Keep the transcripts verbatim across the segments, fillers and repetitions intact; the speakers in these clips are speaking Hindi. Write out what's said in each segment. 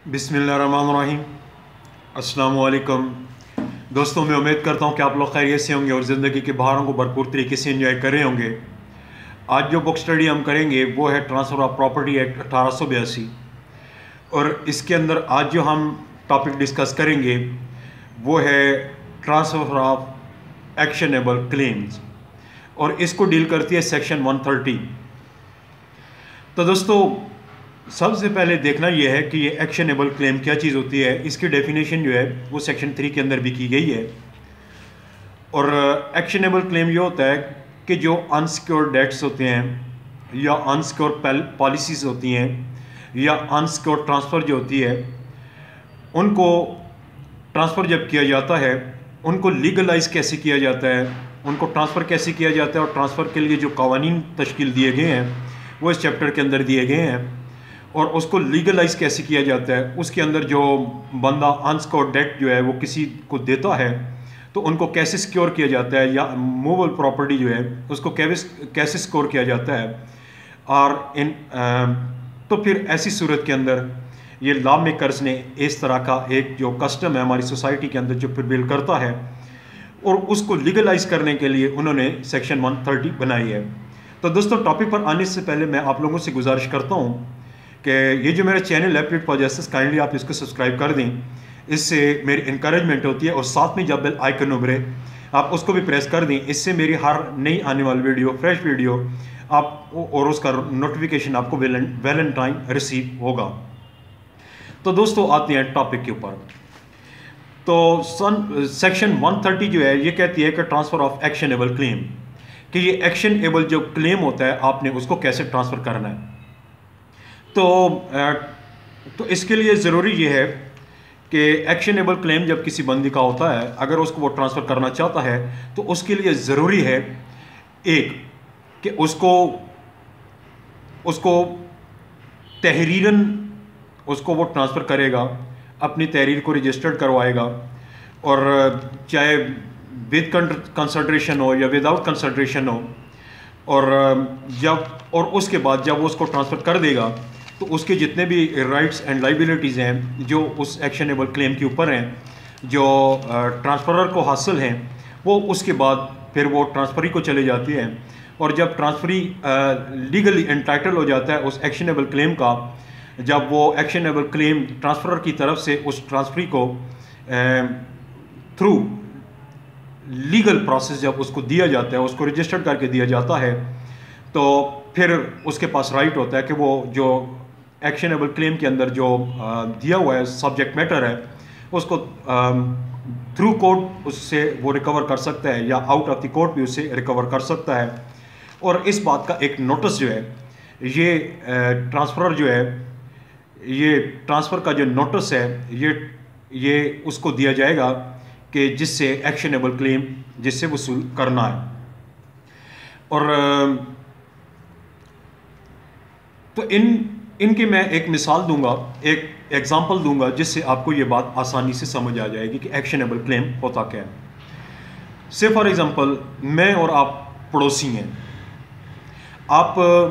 बिस्मिल्लाहिर्रहमानिर्रहीम। अस्सलामु अलैकुम दोस्तों, मैं उम्मीद करता हूँ कि आप लोग खैरियत से होंगे और ज़िंदगी के बहारों को भरपूर तरीके से एंजॉय कर रहे होंगे। आज जो बुक स्टडी हम करेंगे वो है ट्रांसफ़र ऑफ प्रॉपर्टी एक्ट अठारह सौ बयासी, और इसके अंदर आज जो हम टॉपिक डिस्कस करेंगे वो है ट्रांसफ़र ऑफ एक्शनेबल क्लेम्स, और इसको डील करती है सेक्शन वन थर्टी। तो दोस्तों, सबसे पहले देखना यह है कि ये एक्शनेबल क्लेम क्या चीज़ होती है। इसकी डेफिनेशन जो है वो सेक्शन थ्री के अंदर भी की गई है। और एक्शनेबल क्लेम ये होता है कि जो अनसिक्योर्ड डेट्स होते हैं या अनसिक्योर्ड पॉलिसीज़ होती हैं या अनसिक्योर्ड ट्रांसफ़र जो होती है, उनको ट्रांसफ़र जब किया जाता है उनको लीगलाइज कैसे किया जाता है, उनको ट्रांसफ़र कैसे किया जाता है, और ट्रांसफ़र के लिए जो कवानीन तश्कील दिए गए हैं वो इस चैप्टर के अंदर दिए गए हैं। और उसको लीगलाइज कैसे किया जाता है, उसके अंदर जो बंदा अनसिक्योर्ड डेट जो है वो किसी को देता है तो उनको कैसे सिक्योर किया जाता है, या मूवेबल प्रॉपर्टी जो है उसको कैसे कैसे सिक्योर किया जाता है। और इन तो फिर ऐसी सूरत के अंदर ये लॉ मेकर्स ने इस तरह का एक जो कस्टम है हमारी सोसाइटी के अंदर जो प्रिवेल करता है, और उसको लीगलाइज करने के लिए उन्होंने सेक्शन वन थर्टी बनाई है। तो दोस्तों, टॉपिक पर आने से पहले मैं आप लोगों से गुजारिश करता हूँ कि ये जो मेरा चैनल है प्लिट फॉर जस्टिस, काइंडली आप इसको सब्सक्राइब कर दें, इससे मेरी इंकरेजमेंट होती है। और साथ में जब बेल आइकन उभरे आप उसको भी प्रेस कर दें, इससे मेरी हर नई आने वाली वीडियो, फ्रेश वीडियो आप और उसका नोटिफिकेशन आपको वेल एंड टाइम रिसीव होगा। तो दोस्तों, आते हैं टॉपिक के ऊपर। तो सन सेक्शन वन थर्टी जो है ये कहती है कि ट्रांसफ़र ऑफ एक्शनेबल क्लेम, कि ये एक्शनेबल जो क्लेम होता है आपने उसको कैसे ट्रांसफ़र करना है। तो तो इसके लिए ज़रूरी ये है कि एक्शनेबल क्लेम जब किसी बंदी का होता है, अगर उसको वो ट्रांसफ़र करना चाहता है तो उसके लिए ज़रूरी है एक कि उसको उसको तहरीरन उसको वो ट्रांसफ़र करेगा, अपनी तहरीर को रजिस्टर्ड करवाएगा, और चाहे विद कंसिडरेशन हो या विदाउट कंसिडरेशन हो। और जब और उसके बाद जब वो उसको ट्रांसफ़र कर देगा तो उसके जितने भी राइट्स एंड लाइबिलिटीज़ हैं जो उस एक्शनेबल क्लेम के ऊपर हैं, जो ट्रांसफ़रर को हासिल हैं, वो उसके बाद फिर वो ट्रांसफ़री को चले जाती हैं। और जब ट्रांसफ़री लीगली एंटाइटल हो जाता है उस एक्शनेबल क्लेम का, जब वो एक्शनेबल क्लेम ट्रांसफ़रर की तरफ से उस ट्रांसफ़री को थ्रू लीगल प्रोसेस जब उसको दिया जाता है, उसको रजिस्टर्ड करके दिया जाता है, तो फिर उसके पास राइट होता है कि वो जो एक्शनेबल क्लेम के अंदर जो दिया हुआ है सब्जेक्ट मैटर है उसको थ्रू कोर्ट उससे वो रिकवर कर सकता है, या आउट ऑफ द कोर्ट भी उससे रिकवर कर सकता है। और इस बात का एक नोटिस जो है ये ट्रांसफ़रर जो है ये ट्रांसफ़र का जो नोटिस है ये ये उसको दिया जाएगा कि जिससे एक्शनेबल क्लेम जिससे वसूल करना है। और तो इन इनकी मैं एक मिसाल दूंगा, एक एग्जांपल दूंगा, जिससे आपको ये बात आसानी से समझ आ जाएगी कि एक्शनेबल क्लेम होता क्या है। से फॉर एग्जांपल, मैं और आप पड़ोसी हैं। आप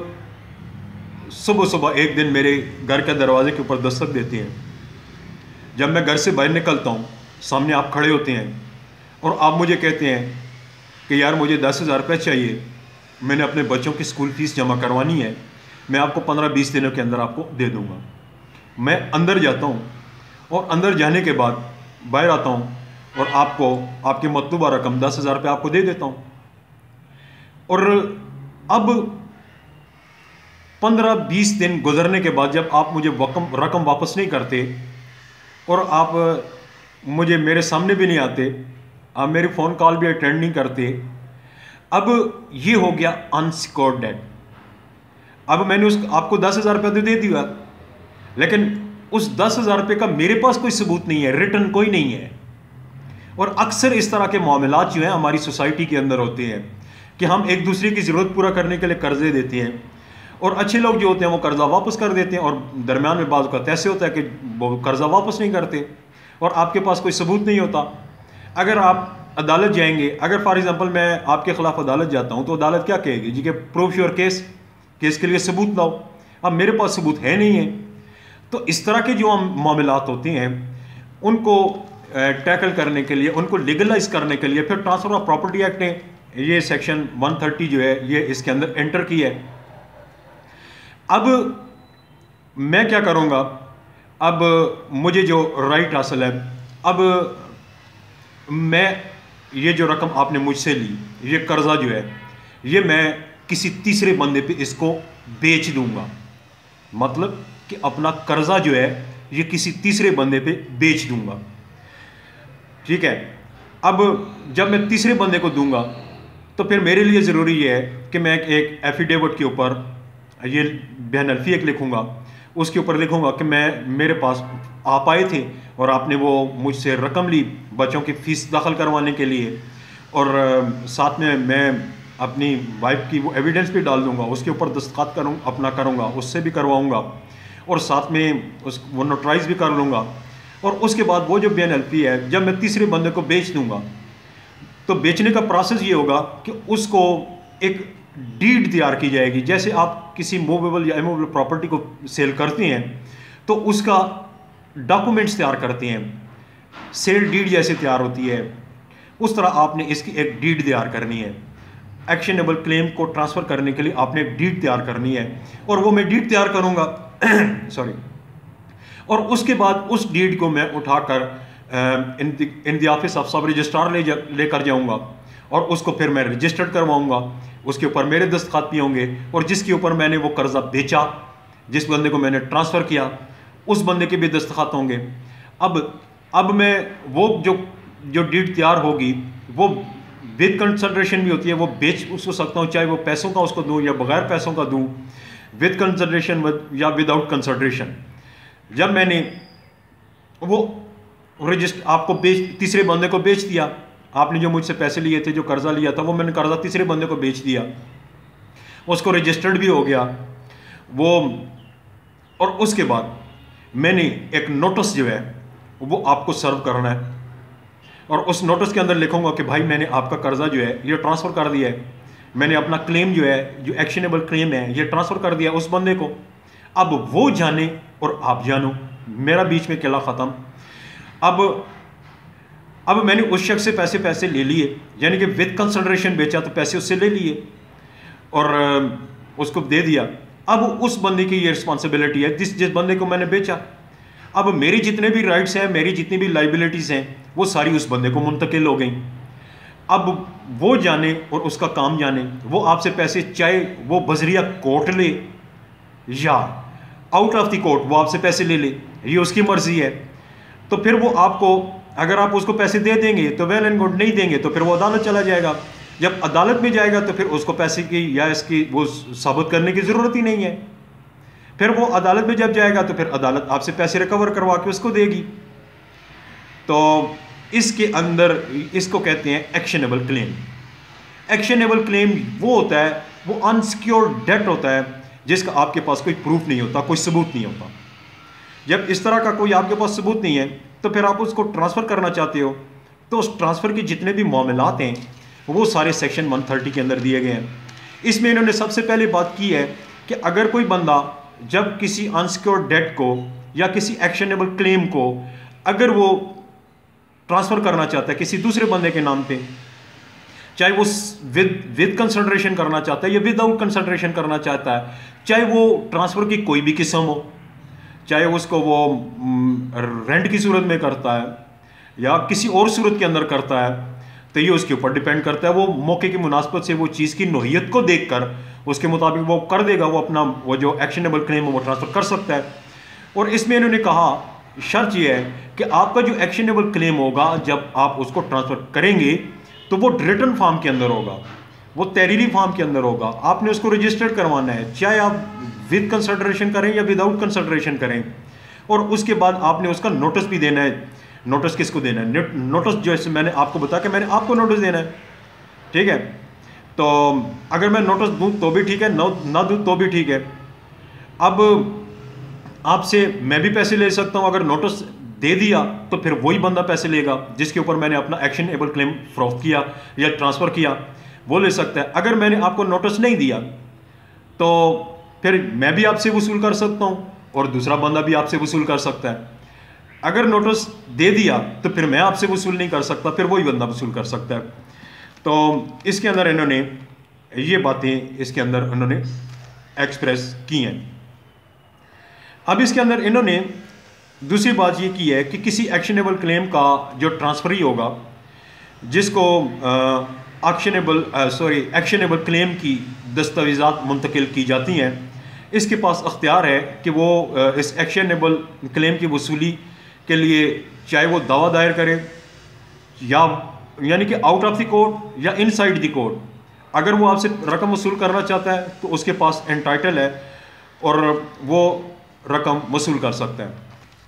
सुबह सुबह एक दिन मेरे घर के दरवाजे के ऊपर दस्तक देते हैं। जब मैं घर से बाहर निकलता हूँ, सामने आप खड़े होते हैं और आप मुझे कहते हैं कि यार मुझे दस हज़ार रुपये चाहिए, मैंने अपने बच्चों की स्कूल फीस जमा करवानी है, मैं आपको पंद्रह बीस दिनों के अंदर आपको दे दूंगा। मैं अंदर जाता हूँ और अंदर जाने के बाद बाहर आता हूँ और आपको आपकी मतलूबा रकम दस हज़ार रुपये आपको दे देता हूँ। और अब पंद्रह बीस दिन गुजरने के बाद जब आप मुझे रकम रकम वापस नहीं करते और आप मुझे मेरे सामने भी नहीं आते, आप मेरी फ़ोन कॉल भी अटेंड नहीं करते, अब ये हो गया अनसिक्योर्ड डेट। अब मैंने उस आपको दस हज़ार रुपये तो दे दिया, लेकिन उस दस हज़ार रुपये का मेरे पास कोई सबूत नहीं है, रिटर्न कोई नहीं है। और अक्सर इस तरह के मामलात जो हैं हमारी सोसाइटी के अंदर होते हैं कि हम एक दूसरे की ज़रूरत पूरा करने के लिए कर्जे देते हैं, और अच्छे लोग जो होते हैं वो कर्जा वापस कर देते हैं, और दरमियान में बाज़ का ऐसे होता है कि वो कर्जा वापस नहीं करते और आपके पास कोई सबूत नहीं होता। अगर आप अदालत जाएंगे, अगर फॉर एग्जांपल मैं आपके ख़िलाफ़ अदालत जाता हूँ तो अदालत क्या कहेगी जी कि प्रूफ योर केस, केस के लिए सबूत लाओ। अब मेरे पास सबूत है नहीं है, तो इस तरह के जो मामलात होते हैं उनको टैकल करने के लिए, उनको लीगलाइज करने के लिए फिर ट्रांसफ़र ऑफ प्रॉपर्टी एक्ट ने ये सेक्शन एक सौ तीस जो है ये इसके अंदर एंटर की है। अब मैं क्या करूँगा, अब मुझे जो राइट हासिल है, अब मैं ये जो रकम आपने मुझसे ली, ये कर्जा जो है ये मैं किसी तीसरे बंदे पे इसको बेच दूंगा। मतलब कि अपना कर्जा जो है ये किसी तीसरे बंदे पे बेच दूंगा, ठीक है। अब जब मैं तीसरे बंदे को दूंगा तो फिर मेरे लिए ज़रूरी ये है कि मैं एक एफिडेविट के ऊपर ये बयान अलफी एक लिखूंगा, उसके ऊपर लिखूंगा कि मैं मेरे पास आप आए थे और आपने वो मुझसे रकम ली बच्चों की फ़ीस दाखिल करवाने के लिए, और साथ में मैं अपनी वाइफ की वो एविडेंस भी डाल दूंगा, उसके ऊपर दस्तखत करूँ अपना करूँगा, उससे भी करवाऊँगा और साथ में उस वो नोटराइज भी कर लूँगा। और उसके बाद वो जो बयान अलफी है जब मैं तीसरे बंदे को बेच दूँगा तो बेचने का प्रोसेस ये होगा कि उसको एक डीड तैयार की जाएगी। जैसे आप किसी मूवेबल या इमूवेबल प्रॉपर्टी को सेल करते हैं तो उसका डॉक्यूमेंट्स तैयार करते हैं, सेल डीड जैसे तैयार होती है, उस तरह आपने इसकी एक डीड तैयार करनी है। एक्शनेबल क्लेम को ट्रांसफ़र करने के लिए आपने एक डीड तैयार करनी है और वो मैं डीड तैयार करूँगा सॉरी और उसके बाद उस डीड को मैं उठाकर in in the office of sub registrar ले जा लेकर जाऊँगा और उसको फिर मैं रजिस्टर्ड करवाऊँगा। उसके ऊपर मेरे दस्तखत भी होंगे और जिसके ऊपर मैंने वो कर्जा बेचा, जिस बंदे को मैंने ट्रांसफ़र किया, उस बंदे के भी दस्तखत होंगे। अब अब मैं वो जो जो डीड तैयार होगी वो विद कंसिडरेशन भी होती है, वो बेच उसको सकता हूँ, चाहे वो पैसों का उसको दूँ या बगैर पैसों का दूँ, विद कंसिडरेशन या विदाउट कंसिडरेशन। जब मैंने वो रजिस्टर आपको बेच तीसरे बंदे को बेच दिया, आपने जो मुझसे पैसे लिए थे, जो कर्जा लिया था, वो मैंने कर्जा तीसरे बंदे को बेच दिया, उसको रजिस्टर्ड भी हो गया वो, और उसके बाद मैंने एक नोटिस जो है वो आपको सर्व करना है और उस नोटिस के अंदर लिखूंगा कि भाई मैंने आपका कर्जा जो है ये ट्रांसफ़र कर दिया है, मैंने अपना क्लेम जो है जो एक्शनेबल क्लेम है ये ट्रांसफ़र कर दिया उस बंदे को। अब वो जाने और आप जानो, मेरा बीच में किला ख़त्म। अब अब मैंने उस शख्स से पैसे पैसे ले लिए, यानी कि विद कंसिडरेशन बेचा तो पैसे उससे ले लिए और उसको दे दिया। अब उस बंदे की ये रिस्पॉन्सिबिलिटी है जिस जिस बंदे को मैंने बेचा। अब मेरी जितने भी राइट्स हैं, मेरी जितनी भी लाइबिलिटीज़ हैं, वो सारी उस बंदे को मुंतकिल हो गई। अब वो जाने और उसका काम जाने, वो आपसे पैसे चाहे वो बजरिया कोर्ट ले या आउट ऑफ द कोर्ट वो आपसे पैसे ले ले, ये उसकी मर्जी है। तो फिर वो आपको, अगर आप उसको पैसे दे देंगे तो वेल एंड गुड, नहीं देंगे तो फिर वो अदालत चला जाएगा। जब अदालत में जाएगा तो फिर उसको पैसे की या इसकी वो साबित करने की ज़रूरत ही नहीं है। फिर वो अदालत में जब जाएगा तो फिर अदालत आपसे पैसे रिकवर करवा के उसको देगी। तो इसके अंदर इसको कहते हैं एक्शनेबल क्लेम। एक्शनेबल क्लेम वो होता है, वो अनसिक्योर्ड डेट होता है जिसका आपके पास कोई प्रूफ नहीं होता, कोई सबूत नहीं होता। जब इस तरह का कोई आपके पास सबूत नहीं है तो फिर आप उसको ट्रांसफ़र करना चाहते हो तो उस ट्रांसफ़र के जितने भी मामलात हैं वो सारे सेक्शन एक सौ तीस के अंदर दिए गए हैं। इसमें इन्होंने सबसे पहले बात की है कि अगर कोई बंदा जब किसी अनसिक्योर्ड डेट को या किसी एक्शनेबल क्लेम को अगर वो ट्रांसफ़र करना चाहता है किसी दूसरे बंदे के नाम पे, चाहे वो विद विद कंसिडरेशन करना चाहता है या विदाउट कंसिडरेशन करना चाहता है, चाहे वो ट्रांसफ़र की कोई भी किस्म हो, चाहे उसको वो रेंट की सूरत में करता है या किसी और सूरत के अंदर करता है, तो ये उसके ऊपर डिपेंड करता है। वो मौके की मुनासबत से वो चीज़ की नोहियत को देखकर उसके मुताबिक वो कर देगा, वो अपना वो जो एक्शनेबल क्लेम है वो ट्रांसफ़र कर सकता है। और इसमें इन्होंने कहा शर्त ये है कि आपका जो एक्शनेबल क्लेम होगा जब आप उसको ट्रांसफ़र करेंगे तो वो रिटन फॉर्म के अंदर होगा, वो तहरीरी फॉर्म के अंदर होगा। आपने उसको रजिस्टर्ड करवाना है, चाहे आप विद कंसिडरेशन करें या विदाउट कंसिडरेशन करें। और उसके बाद आपने उसका नोटिस भी देना है। नोटिस किसको देना है? नोटिस जो है मैंने आपको बताया कि मैंने आपको नोटिस देना है, ठीक है। तो अगर मैं नोटिस दूँ तो भी ठीक है, ना दूँ तो भी ठीक है। अब आपसे मैं भी पैसे ले सकता हूँ, अगर नोटिस दे दिया तो फिर वही बंदा पैसे लेगा जिसके ऊपर मैंने अपना एक्शनेबल क्लेम फरोख्त किया या ट्रांसफ़र किया, वो ले सकता है। अगर मैंने आपको नोटिस नहीं दिया तो फिर मैं भी आपसे वसूल कर सकता हूँ, और दूसरा बंदा भी आपसे वसूल कर सकता है। अगर नोटिस दे दिया तो फिर मैं आपसे वसूल नहीं कर सकता, फिर वही बंदा वसूल कर सकता है। तो इसके अंदर इन्होंने ये बातें इसके अंदर इन्होंने एक्सप्रेस की हैं। अब इसके अंदर इन्होंने दूसरी बात ये की है कि किसी एक्शनेबल क्लेम का जो ट्रांसफरी होगा, जिसको एक्शनेबल सॉरी एक्शनेबल क्लेम की दस्तावेज़ात मुंतकिल की जाती हैं, इसके पास अख्तियार है कि वो आ, इस एक्शनेबल क्लेम की वसूली के लिए चाहे वो दावा दायर करे या यानी कि आउट ऑफ द कोर्ट या इनसाइड द कोर्ट, अगर वो आपसे रकम वसूल करना चाहता है तो उसके पास एंटाइटल है और वो रकम वसूल कर सकता है।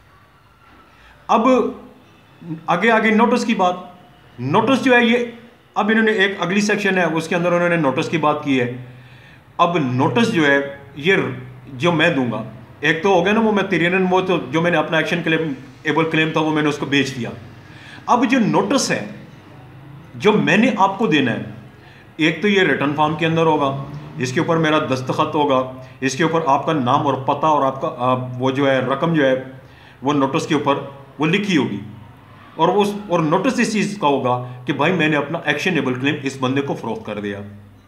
अब आगे आगे नोटिस की बात, नोटिस जो है ये अब इन्होंने एक अगली सेक्शन है उसके अंदर उन्होंने नोटिस की बात की है। अब नोटिस जो है ये जो मैं दूंगा, एक तो हो गया ना वो मटेरियल, वो तो जो मैंने अपना एक्शन क्लेम एबल क्लेम था वो मैंने उसको बेच दिया। अब जो नोटिस है जो मैंने आपको देना है, एक तो ये रिटर्न फॉर्म के अंदर होगा, इसके ऊपर मेरा दस्तखत होगा, इसके ऊपर आपका नाम और पता और आपका आ, वो जो है रकम जो है वो नोटिस के ऊपर वो लिखी होगी, और उस और नोटिस इस चीज़ का होगा कि भाई मैंने अपना एक्शनेबल क्लेम इस बंदे को फरोख्त कर दिया।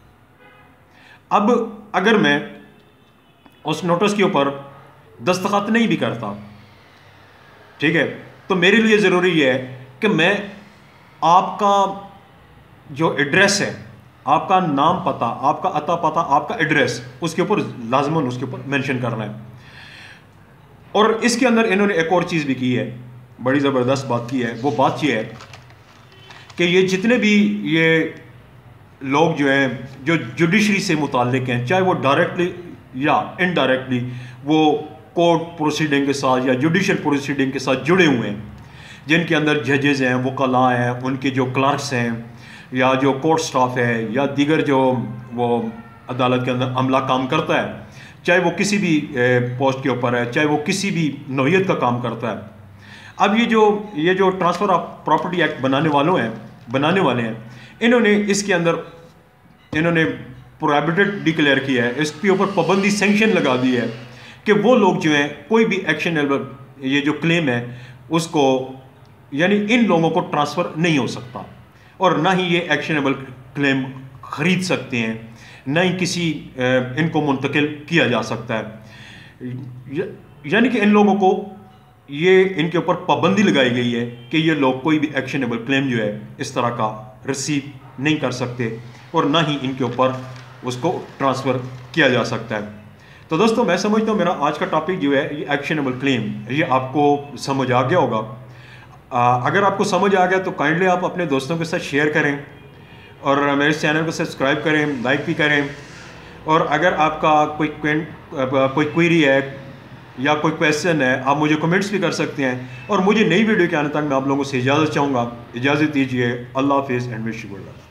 अब अगर मैं उस नोटिस के ऊपर दस्तखत नहीं भी करता, ठीक है, तो मेरे लिए ज़रूरी है कि मैं आपका जो एड्रेस है, आपका नाम पता, आपका अता पता, आपका एड्रेस, उसके ऊपर लाजमन उसके ऊपर मेंशन करना है। और इसके अंदर इन्होंने एक और चीज़ भी की है, बड़ी ज़बरदस्त बात की है। वो बात ये है कि ये जितने भी ये लोग जो हैं जो जुडिशरी से मुताल्लिक हैं, चाहे वो डायरेक्टली या इनडायरेक्टली वो कोर्ट प्रोसीडिंग के साथ या जुडिशल प्रोसीडिंग के साथ जुड़े हुए हैं, जिनके अंदर जजेज़ हैं, वकला हैं, उनके जो क्लर्क्स हैं, या जो कोर्ट स्टाफ है, या दीगर जो वो अदालत के अंदर अमला काम करता है, चाहे वो किसी भी पोस्ट के ऊपर है, चाहे वो किसी भी नौयत का काम करता है। अब ये जो ये जो ट्रांसफ़र ऑफ प्रॉपर्टी एक्ट बनाने वालों हैं बनाने वाले हैं इन्होंने इसके अंदर इन्होंने प्रोहिबिटेड डिक्लेयर किया है, इसके ऊपर पाबंदी सेंक्शन लगा दी है कि वो लोग जो हैं कोई भी एक्शनेबल ये जो क्लेम है उसको यानी इन लोगों को ट्रांसफ़र नहीं हो सकता, और ना ही ये एक्शनेबल क्लेम ख़रीद सकते हैं, ना ही किसी इनको मुंतकिल किया जा सकता है। यानी कि इन लोगों को ये इनके ऊपर पाबंदी लगाई गई है कि ये लोग कोई भी एक्शनेबल क्लेम जो है इस तरह का रिसीव नहीं कर सकते, और ना ही इनके ऊपर उसको ट्रांसफ़र किया जा सकता है। तो दोस्तों मैं समझता हूँ मेरा आज का टॉपिक जो है ये एक्शनेबल क्लेम, ये आपको समझ आ गया होगा। आ, अगर आपको समझ आ गया तो काइंडली आप अपने दोस्तों के साथ शेयर करें और मेरे चैनल को सब्सक्राइब करें, लाइक भी करें। और अगर आपका कोई कोई क्वेरी है या कोई क्वेश्चन है, आप मुझे कमेंट्स भी कर सकते हैं। और मुझे नई वीडियो के आने तक मैं आप लोगों से इजाज़त चाहूँगा। इजाज़त दीजिए। अल्लाह हाफ़िज़ and wish you good luck.